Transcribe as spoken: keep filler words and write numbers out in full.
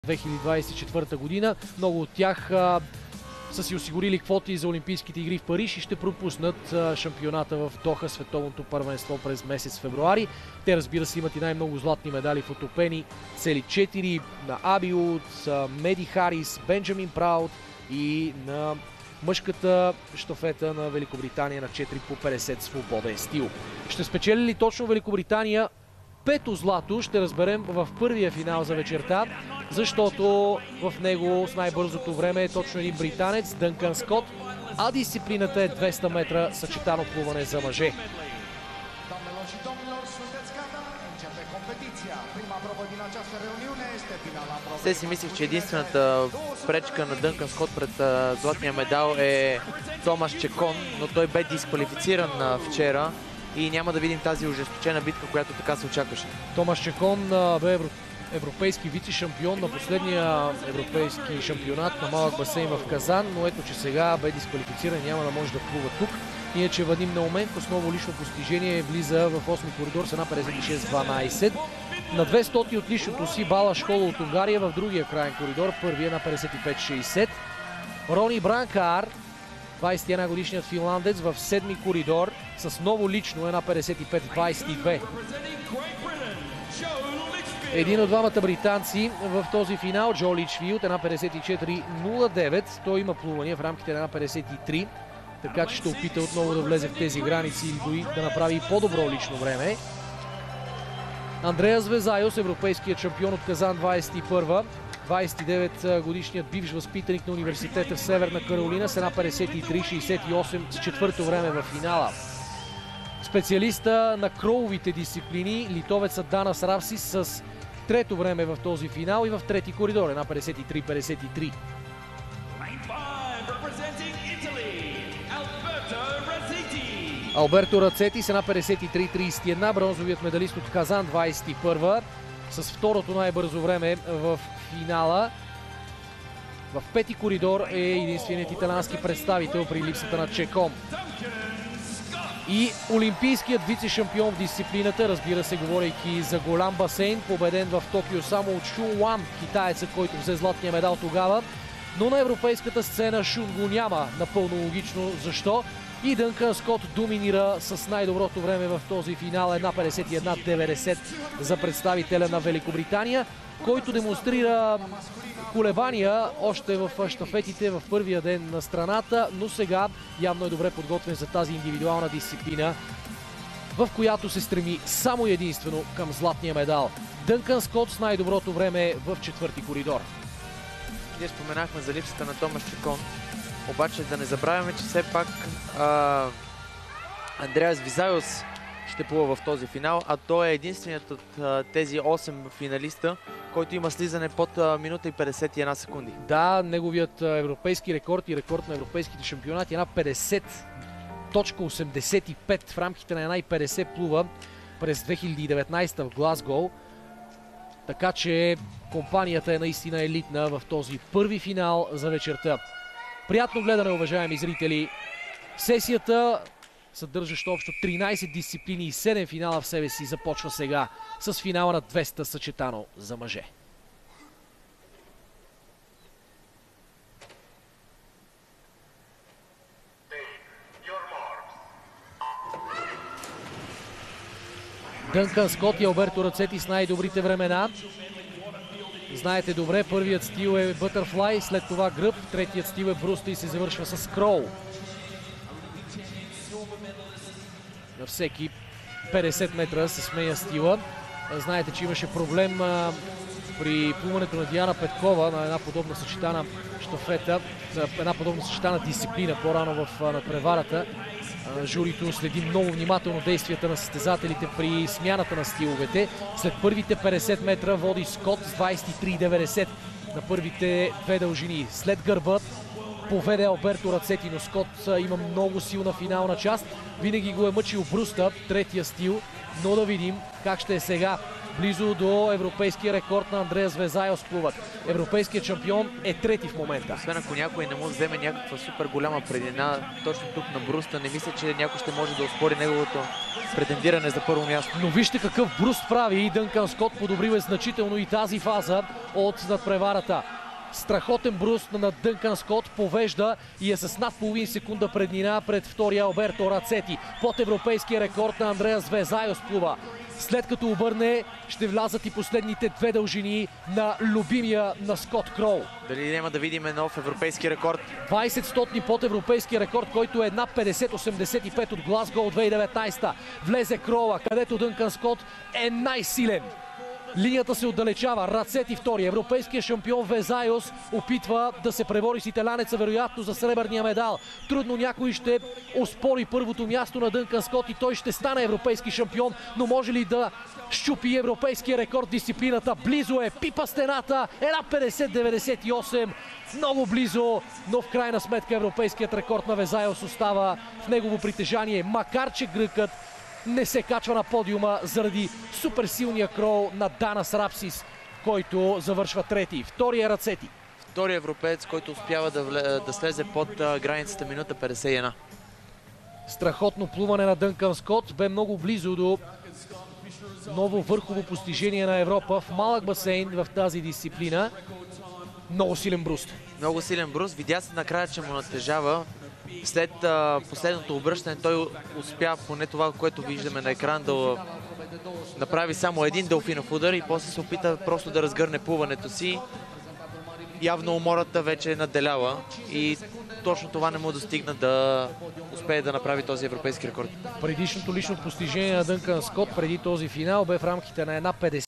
две хиляди двадесет и четвърта година. Много от тях а, са си осигурили квоти за Олимпийските игри в Париж и ще пропуснат а, шампионата в Доха, световното първенство през месец февруари. Те, разбира се, имат и най-много златни медали в отопени, цели четири на Аби Уд, Меди Харис, Бенджамин Праут и на мъжката щафета на Великобритания на четири по петдесет свободен стил. Ще спечели ли точно Великобритания пето злато, ще разберем в първия финал за вечерта, защото в него с най-бързото време е точно един британец, Дънкан Скот, а дисциплината е двеста метра съчетано плуване за мъже. Все си мислих, че единствената пречка на Дънкан Скот пред а, златния медал е Томаш Чекон, но той бе дисквалифициран а, вчера и няма да видим тази ожесточена битка, която така се очакваше. Томаш Чекон а, бе евро... европейски вице-шампион на последния европейски шампионат на малък басейн в Казан, но ето, че сега бе дисквалифициран, няма да може да плува тук. Иначе Вадим Науменко с ново лично постижение влиза в осми коридор с една петдесет и шест дванадесет. На двеста от личното си Балаш Холо от Унгария в другия краен коридор, първия на петдесет и пет шейсет. Рони Бранкар, двадесет и една годишният финландец, в седми коридор с ново лично една петдесет и пет двадесет и две. Един от двамата британци в този финал, Джо Личфилд, една петдесет и четири нула девет. Той има плувания в рамките на една петдесет и три, така че ще опита отново да влезе в тези граници или дори да направи и по-добро лично време. Андреас Везайос, европейският шампион от Казан двадесет и първа. двадесет и девет годишният бивш възпитаник на университета в Северна Каролина с една петдесет и три шейсет и осем с четвърто време в финала. Специалиста на кроувите дисциплини, литовецът Данас Равсис с трето време в този финал и в трети коридор, една петдесет и три петдесет и три. Алберто Рацети с една петдесет и три тридесет и една, бронзовият медалист от Казан двадесет и първа, с второто най-бързо време в финала. В пети коридор е единственият италиански представител при липсата на Чекон. И олимпийският вице-шампион в дисциплината, разбира се, говорейки за голям басейн, победен в Токио само от Шун Уан, китаеца, който взе златния медал тогава. Но на европейската сцена Шун го няма, напълно логично защо. И Дънкан Скот доминира с най-доброто време в този финал, една петдесет и една деветдесет за представителя на Великобритания, който демонстрира колебания още в щафетите в първия ден на страната, но сега явно е добре подготвен за тази индивидуална дисциплина, в която се стреми само единствено към златния медал. Дънкан Скот с най-доброто време в четвърти коридор. Ние споменахме за липсата на Томаш Чекон, обаче да не забравяме, че все пак а, Андреас Визайос ще плува в този финал, а той е единственият от а, тези осем финалиста, който има слизане под а, минута и петдесет и една секунди. Да, неговият а, европейски рекорд и рекорд на европейските шампионати е една петдесет осемдесет и пет в рамките на една петдесет плува през две хиляди и деветнадесета в Глазгоу. Така че компанията е наистина елитна в този първи финал за вечерта. Приятно гледане, уважаеми зрители. Сесията, съдържаща общо тринадесет дисциплини и седем финала в себе си, започва сега с финала на двеста съчетано за мъже. Дънкан Скот и Алберто Рацети с най-добрите времена. Знаете добре, първият стил е Butterfly, след това гръб, третият стил е Бруста и се завършва с Кроу. На всеки петдесет метра се сменя стила. Знаете, че имаше проблем а, при плуването на Диана Петкова на една подобна съчетана щафета, една подобна съчетана дисциплина по-рано в надпреварата. Журито следи много внимателно действията на състезателите при смяната на стиловете. След първите петдесет метра води Скот с двадесет и три деветдесет на първите две дължини. След гърба поведе Алберто Рацети, но Скот има много силна финална част. Винаги го е мъчил Бруста, третия стил, но да видим как ще е сега. близо до европейския рекорд на Андреас Везайос плуват. Европейският шампион е трети в момента. Освен ако някой не му вземе някаква супер голяма предина, точно тук на бруста, не мисля, че някой ще може да оспори неговото претендиране за първо място. Но вижте какъв бруст прави и Дънкан Скот, подобрил е значително и тази фаза от надпреварата. Страхотен бруст на Дънкан Скот, повежда и е с над половин секунда преднина пред втория Алберто Рацети. Под европейския рекорд на Андреас Везайос плува. След като обърне, ще влязат и последните две дължини на любимия на Скот Кроу. Дали няма да видим нов европейски рекорд? двайсет стотни под европейския рекорд, който е една петдесет осемдесет и пет от Глазго от две хиляди и деветнадесета. Влезе Кроуа, където Дънкан Скот е най-силен. Линията се отдалечава. Рацети втори. Европейския шампион Везайос опитва да се пребори с италянеца, вероятно за сребърния медал. Трудно някой ще оспори първото място на Дънкан Скот и той ще стане европейски шампион, но може ли да щупи европейския рекорд в дисциплината? Близо е, пипа стената, една петдесет деветдесет и осем. Много близо, но в крайна сметка европейският рекорд на Везайос остава в негово притежание, макар че гръкът не се качва на подиума заради суперсилния крол на Данас Рапсис, който завършва трети. Втория Рацети. Втори европеец, който успява да, вле... да слезе под а, границата минута петдесет и една. Страхотно плуване на Дънкан Скот, бе много близо до ново върхово постижение на Европа в малък басейн в тази дисциплина. Много силен бруст. Много силен бруст. Видя се накрая, че му натежава. След а, последното обръщане той успя, поне това, което виждаме на екран, да направи само един делфинов удар и после се опита просто да разгърне плуването си. Явно умората вече е надделяла и точно това не му достигна да успее да направи този европейски рекорд. Предишното лично постижение на Дънкан Скот преди този финал бе в рамките на една петдесет.